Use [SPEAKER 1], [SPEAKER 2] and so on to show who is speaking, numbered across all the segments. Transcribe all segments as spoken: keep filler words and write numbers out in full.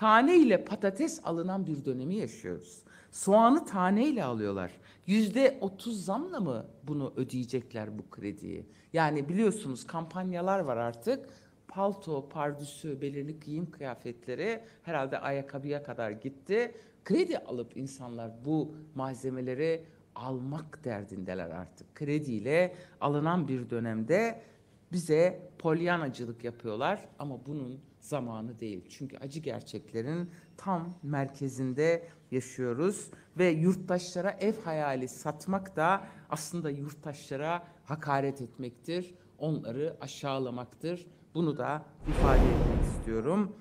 [SPEAKER 1] Tane ile patates alınan bir dönemi yaşıyoruz. Soğanı taneyle alıyorlar. Yüzde otuz zamla mı bunu ödeyecekler, bu krediyi? Yani biliyorsunuz kampanyalar var artık. Palto, pardüsü, belirli giyim kıyafetleri herhalde ayakkabıya kadar gitti. Kredi alıp insanlar bu malzemeleri almak derdindeler artık. Krediyle alınan bir dönemde bize polyanacılık yapıyorlar ama bunun zamanı değil. Çünkü acı gerçeklerin tam merkezinde yaşıyoruz ve yurttaşlara ev hayali satmak da aslında yurttaşlara hakaret etmektir. Onları aşağılamaktır. Bunu da ifade etmek istiyorum.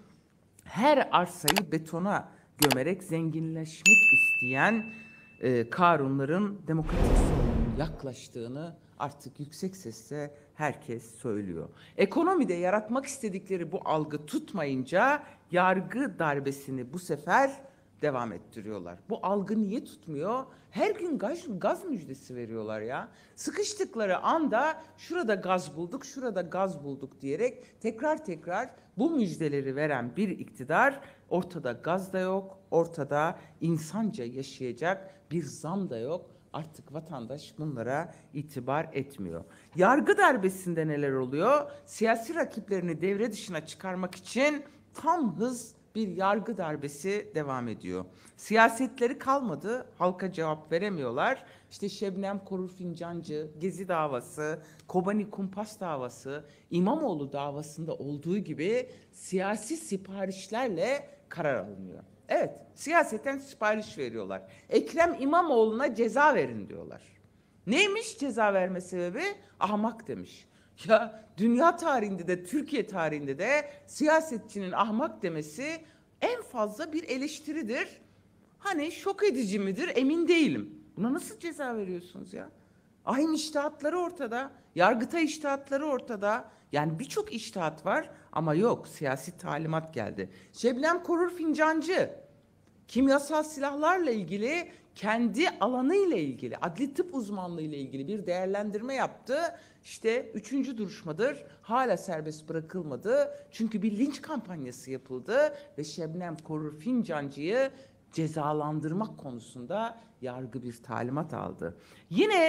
[SPEAKER 1] Her arsayı betona gömerek zenginleşmek isteyen e, Karunların demokratik sorunun yaklaştığını artık yüksek sesle herkes söylüyor. Ekonomide yaratmak istedikleri bu algı tutmayınca yargı darbesini bu sefer devam ettiriyorlar. Bu algı niye tutmuyor? Her gün gaz, gaz müjdesi veriyorlar ya. Sıkıştıkları anda şurada gaz bulduk, şurada gaz bulduk diyerek tekrar tekrar bu müjdeleri veren bir iktidar, ortada gaz da yok, ortada insanca yaşayacak bir zam da yok. Artık vatandaş bunlara itibar etmiyor. Yargı darbesinde neler oluyor? Siyasi rakiplerini devre dışına çıkarmak için tam hız bir yargı darbesi devam ediyor. Siyasetleri kalmadı, halka cevap veremiyorlar. İşte Şebnem Korur Fincancı, Gezi davası, Kobani Kumpas davası, İmamoğlu davasında olduğu gibi siyasi siparişlerle karar alınıyor. Evet, siyaseten sipariş veriyorlar. Ekrem İmamoğlu'na ceza verin diyorlar. Neymiş ceza verme sebebi? Ahmak demiş. Ya dünya tarihinde de Türkiye tarihinde de siyasetçinin ahmak demesi en fazla bir eleştiridir. Hani şok edici midir emin değilim. Buna nasıl ceza veriyorsunuz ya? Ahim içtihatları ortada. Yargıtay içtihatları ortada. Yani birçok içtihat var ama yok, siyasi talimat geldi. Şebnem Korur Fincancı kimyasal silahlarla ilgili kendi alanı ile ilgili, adli tıp uzmanlığı ile ilgili bir değerlendirme yaptı. İşte üçüncü duruşmadır, hala serbest bırakılmadı. Çünkü bir linç kampanyası yapıldı ve Şebnem Korur Fincancı'yı cezalandırmak konusunda yargı bir talimat aldı. Yine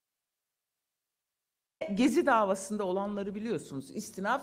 [SPEAKER 1] Gezi davasında olanları biliyorsunuz. İstinaf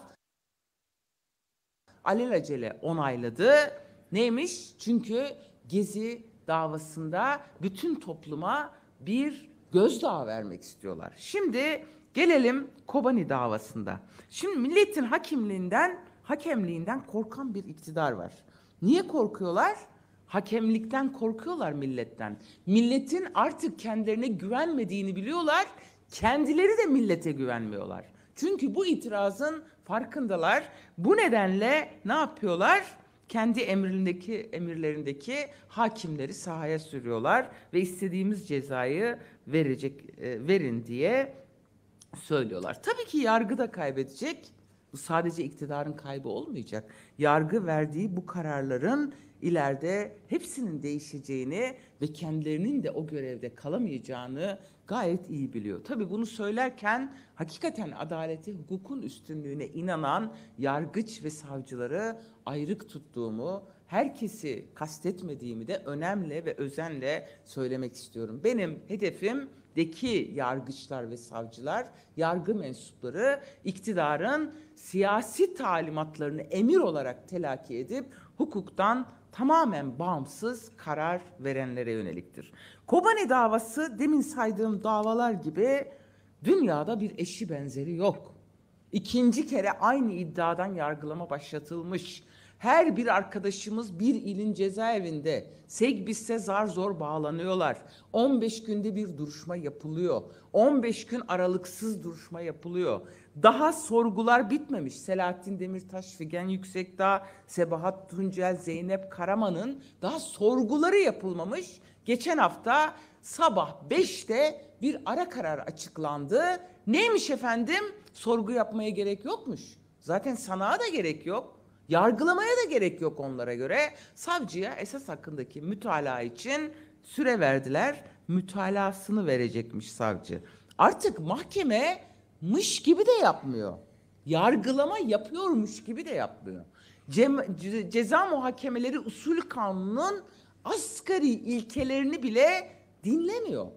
[SPEAKER 1] alelacele onayladı. Neymiş? Çünkü Gezi davasında bütün topluma bir gözdağı vermek istiyorlar. Şimdi gelelim Kobani davasında. Şimdi milletin hakimliğinden, hakemliğinden korkan bir iktidar var. Niye korkuyorlar? Hakemlikten korkuyorlar milletten. Milletin artık kendilerine güvenmediğini biliyorlar. Kendileri de millete güvenmiyorlar. Çünkü bu itirazın farkındalar. Bu nedenle ne yapıyorlar? Kendi emrindeki emirlerindeki hakimleri sahaya sürüyorlar ve istediğimiz cezayı verecek e, verin diye söylüyorlar. Tabii ki yargı da kaybedecek. Bu sadece iktidarın kaybı olmayacak. Yargı verdiği bu kararların ileride hepsinin değişeceğini ve kendilerinin de o görevde kalamayacağını gayet iyi biliyor. Tabii bunu söylerken hakikaten adaleti, hukukun üstünlüğüne inanan yargıç ve savcıları ayrık tuttuğumu, herkesi kastetmediğimi de önemli ve özenle söylemek istiyorum. Benim hedefimdeki yargıçlar ve savcılar, yargı mensupları iktidarın siyasi talimatlarını emir olarak telakki edip hukuktan tamamen bağımsız karar verenlere yöneliktir. Kobani davası demin saydığım davalar gibi dünyada bir eşi benzeri yok. İkinci kere aynı iddiadan yargılama başlatılmış. Her bir arkadaşımız bir ilin cezaevinde. Segbis'e zar zor bağlanıyorlar. on beş günde bir duruşma yapılıyor. on beş gün aralıksız duruşma yapılıyor. Daha sorgular bitmemiş. Selahattin Demirtaş, Figen Yüksekdağ, Sebahat Tuncel, Zeynep Karaman'ın daha sorguları yapılmamış. Geçen hafta sabah beşte bir ara karar açıklandı. Neymiş efendim? Sorgu yapmaya gerek yokmuş. Zaten sanığa da gerek yok. Yargılamaya da gerek yok onlara göre. Savcıya esas hakkındaki mütalaa için süre verdiler. Mütalasını verecekmiş savcı. Artık mahkeme mış gibi de yapmıyor. Yargılama yapıyormuş gibi de yapmıyor. Cem, ce, ceza muhakemeleri usul kanunun asgari ilkelerini bile dinlemiyor.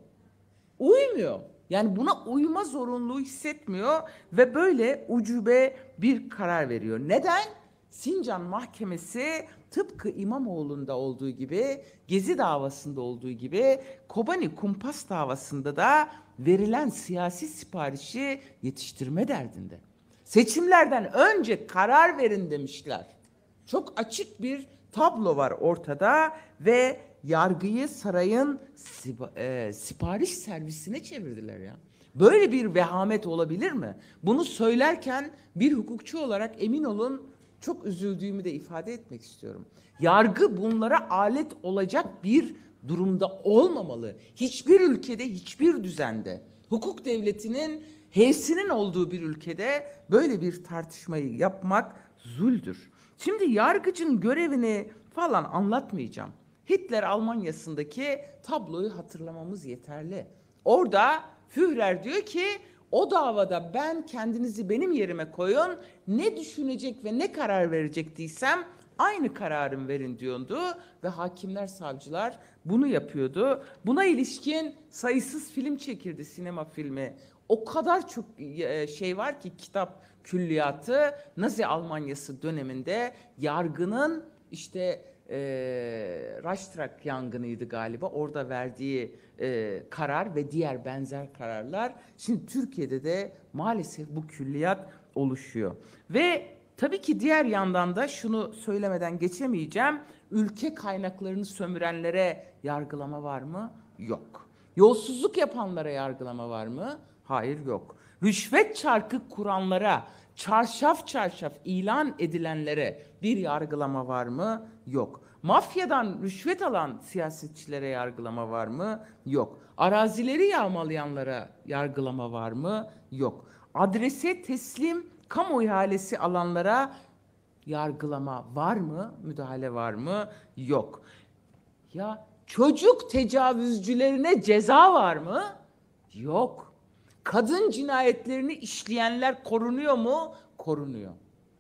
[SPEAKER 1] Uymuyor. Yani buna uyma zorunluluğu hissetmiyor ve böyle ucube bir karar veriyor. Neden? Sincan Mahkemesi tıpkı İmamoğlu'nda olduğu gibi, Gezi davasında olduğu gibi, Kobani Kumpas davasında da verilen siyasi siparişi yetiştirme derdinde. Seçimlerden önce karar verin demişler. Çok açık bir tablo var ortada ve yargıyı sarayın e, sipariş servisine çevirdiler ya. Böyle bir vehamet olabilir mi? Bunu söylerken bir hukukçu olarak emin olun çok üzüldüğümü de ifade etmek istiyorum. Yargı bunlara alet olacak bir durumda olmamalı. Hiçbir ülkede, hiçbir düzende, hukuk devletinin H'sinin olduğu bir ülkede böyle bir tartışmayı yapmak zuldür. Şimdi yargıcın görevini falan anlatmayacağım. Hitler Almanya'sındaki tabloyu hatırlamamız yeterli. Orada Führer diyor ki o davada ben kendinizi benim yerime koyun, ne düşünecek ve ne karar verecektiysem aynı kararın verin diyordu ve hakimler, savcılar bunu yapıyordu. Buna ilişkin sayısız film çekildi, sinema filmi. O kadar çok şey var ki kitap külliyatı Nazi Almanyası döneminde yargının işte e, Reichstag yangınıydı galiba. Orada verdiği e, karar ve diğer benzer kararlar. Şimdi Türkiye'de de maalesef bu külliyat oluşuyor. Ve tabii ki diğer yandan da şunu söylemeden geçemeyeceğim. Ülke kaynaklarını sömürenlere yargılama var mı? Yok. Yolsuzluk yapanlara yargılama var mı? Hayır, yok. Rüşvet çarkı kuranlara, çarşaf çarşaf ilan edilenlere bir yargılama var mı? Yok. Mafyadan rüşvet alan siyasetçilere yargılama var mı? Yok. Arazileri yağmalayanlara yargılama var mı? Yok. Adrese teslim kamu ihalesi alanlara yargılama var mı? Müdahale var mı? Yok. Ya çocuk tecavüzcülerine ceza var mı? Yok. Kadın cinayetlerini işleyenler korunuyor mu? Korunuyor.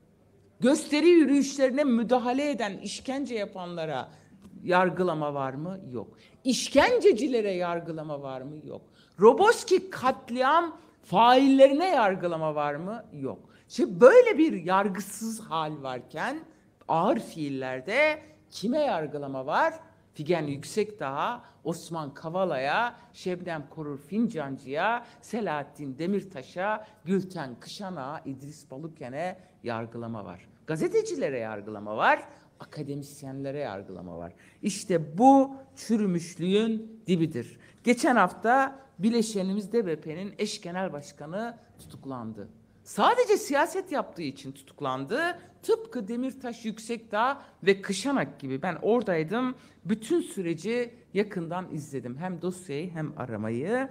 [SPEAKER 1] Gösteri yürüyüşlerine müdahale eden, işkence yapanlara yargılama var mı? Yok. İşkencecilere yargılama var mı? Yok. Roboski katliam faillerine yargılama var mı? Yok. Şimdi böyle bir yargısız hal varken ağır fiillerde kime yargılama var? Figen Yüksekdağ'a, Osman Kavala'ya, Şebnem Korur Fincancı'ya, Selahattin Demirtaş'a, Gülten Kışanak'a, İdris Baluken'e yargılama var. Gazetecilere yargılama var, akademisyenlere yargılama var. İşte bu çürümüşlüğün dibidir. Geçen hafta bileşenimiz D B P'nin eş genel başkanı tutuklandı. Sadece siyaset yaptığı için tutuklandı. Tıpkı Demirtaş, Yüksekdağ ve Kışanak gibi. Ben oradaydım. Bütün süreci yakından izledim. Hem dosyayı hem aramayı.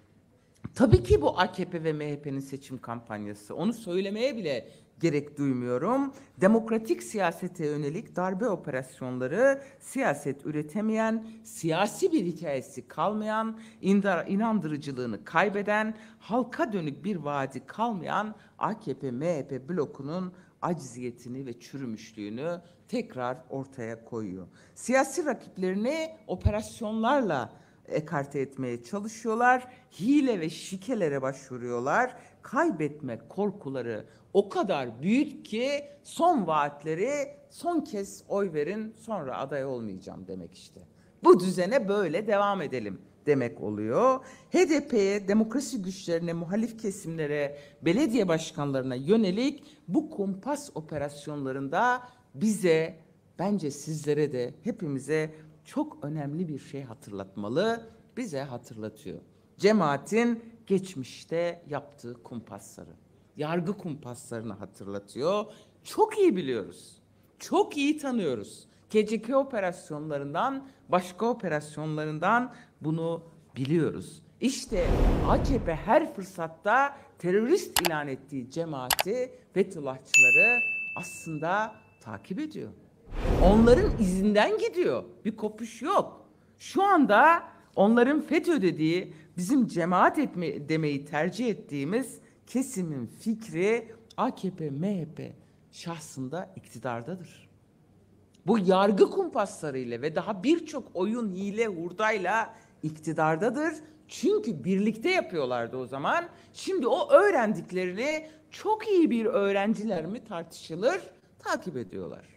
[SPEAKER 1] Tabii ki bu A K P ve M H P'nin seçim kampanyası. Onu söylemeye bile gerek duymuyorum. Demokratik siyasete yönelik darbe operasyonları, siyaset üretemeyen, siyasi bir hikayesi kalmayan, inandırıcılığını kaybeden, halka dönük bir vaadi kalmayan A K P M H P blokunun acziyetini ve çürümüşlüğünü tekrar ortaya koyuyor. Siyasi rakiplerini operasyonlarla ekarte etmeye çalışıyorlar. Hile ve şikelere başvuruyorlar. Kaybetme korkuları o kadar büyük ki son vaatleri son kez oy verin sonra aday olmayacağım demek işte. Bu düzene böyle devam edelim demek oluyor. H D P'ye, demokrasi güçlerine, muhalif kesimlere, belediye başkanlarına yönelik bu kumpas operasyonlarında bize, bence sizlere de hepimize çok önemli bir şey hatırlatmalı, bize hatırlatıyor. Cemaatin geçmişte yaptığı kumpasları, yargı kumpaslarını hatırlatıyor. Çok iyi biliyoruz, çok iyi tanıyoruz. K C K operasyonlarından, başka operasyonlarından bunu biliyoruz. İşte A K P her fırsatta terörist ilan ettiği cemaati, Fethullahçıları aslında takip ediyor. Onların izinden gidiyor. Bir kopuş yok. Şu anda onların FETÖ dediği, bizim cemaat etme, demeyi tercih ettiğimiz kesimin fikri A K P, M H P şahsında iktidardadır. Bu yargı kumpaslarıyla ve daha birçok oyun, hile, hurdayla iktidardadır. Çünkü birlikte yapıyorlardı o zaman. Şimdi o öğrendiklerini çok iyi bir öğrenciler mi tartışılır, takip ediyorlar.